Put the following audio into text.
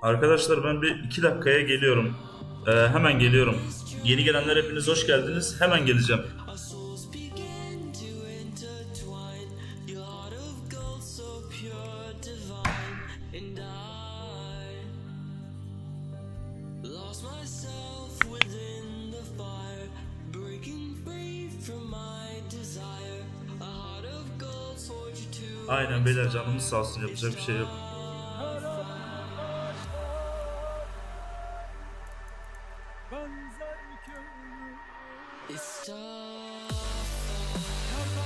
Arkadaşlar ben bir 2 dakikaya geliyorum. Hemen geliyorum. Yeni gelenler hepiniz hoş geldiniz. Hemen geleceğim. Aynen beyler, canımız sağ olsun, yapacak bir şey yok.